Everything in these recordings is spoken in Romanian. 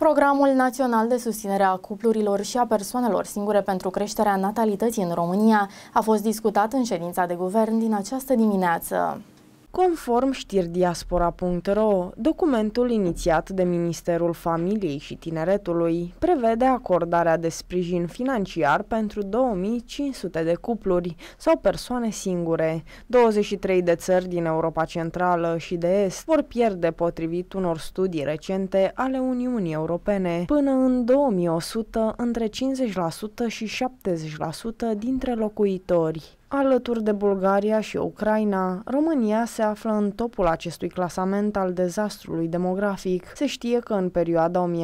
Programul Național de Susținere a Cuplurilor și a Persoanelor Singure pentru creșterea natalității în România a fost discutat în ședința de guvern din această dimineață. Conform știri diaspora.ro, documentul inițiat de Ministerul Familiei și Tineretului prevede acordarea de sprijin financiar pentru 2500 de cupluri sau persoane singure. 23 de țări din Europa Centrală și de Est vor pierde, potrivit unor studii recente ale Uniunii Europene, până în 2100 între 50% și 70% dintre locuitori. Alături de Bulgaria și Ucraina, România se află în topul acestui clasament al dezastrului demografic. Se știe că în perioada 1990-2020,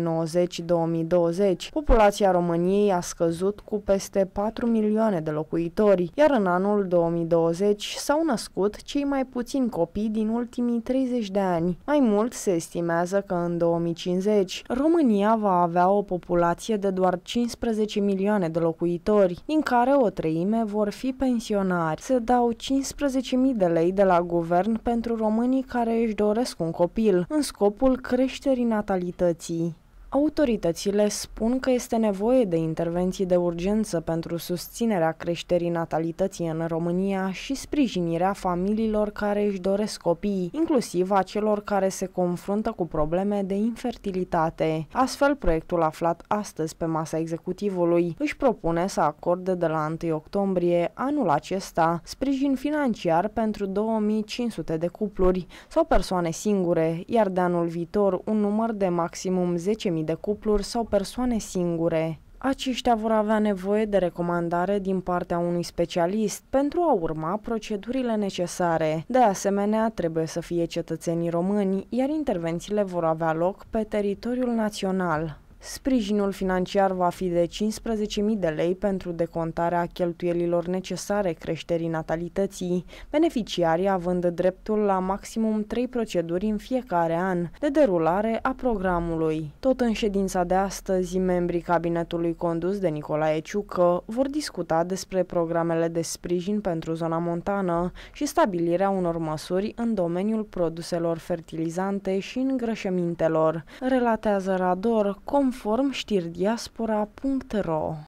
populația României a scăzut cu peste 4 milioane de locuitori, iar în anul 2020 s-au născut cei mai puțini copii din ultimii 30 de ani. Mai mult, se estimează că în 2050 România va avea o populație de doar 15 milioane de locuitori, din care o treime vor fi pensionari. Se dau 15.000 de lei de la guvern pentru românii care își doresc un copil, în scopul creșterii natalității. Autoritățile spun că este nevoie de intervenții de urgență pentru susținerea creșterii natalității în România și sprijinirea familiilor care își doresc copii, inclusiv a celor care se confruntă cu probleme de infertilitate. Astfel, proiectul aflat astăzi pe masa executivului își propune să acorde de la 1 octombrie anul acesta sprijin financiar pentru 2500 de cupluri sau persoane singure, iar de anul viitor un număr de maximum 10.000 de cupluri sau persoane singure. Aceștia vor avea nevoie de recomandare din partea unui specialist pentru a urma procedurile necesare. De asemenea, trebuie să fie cetățenii români, iar intervențiile vor avea loc pe teritoriul național. Sprijinul financiar va fi de 15.000 de lei pentru decontarea cheltuielilor necesare creșterii natalității, beneficiarii având dreptul la maximum 3 proceduri în fiecare an de derulare a programului. Tot în ședința de astăzi, membrii cabinetului condus de Nicolae Ciucă vor discuta despre programele de sprijin pentru zona montană și stabilirea unor măsuri în domeniul produselor fertilizante și îngrășămintelor, relatează Rador, conform știri diaspora.ro.